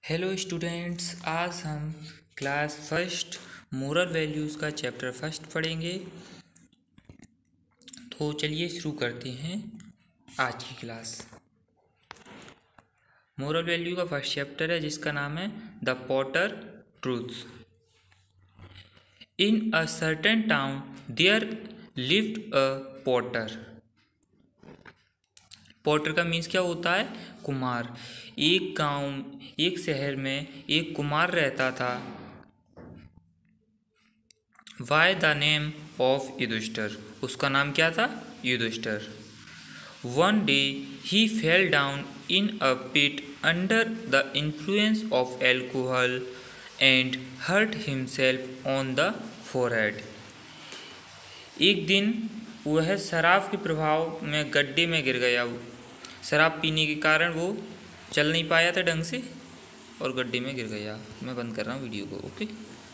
Hello students, आज हम class first moral values का चैप्टर फर्स्ट पढ़ेंगे। तो चलिए शुरू करते हैं आज की क्लास। मोरल वैल्यू का फर्स्ट चैप्टर है जिसका नाम है the potter truths. In a certain town there lived a potter. Potter का मीन्स क्या होता है? कुम्हार। एक शहर में एक कुम्हार रहता था। By the name of Yudhishthir. उसका नाम क्या था? Yudhishthir. One day he fell down in a pit under the influence of alcohol and hurt himself on the forehead. एक दिन वह शराब के प्रभाव में गड्ढे में गिर गया। शराब पीने के कारण वो चल नहीं पाया था ढंग से और गड्ढे में गिर गया। मैं बंद कर रहा हूँ वीडियो को। ओके।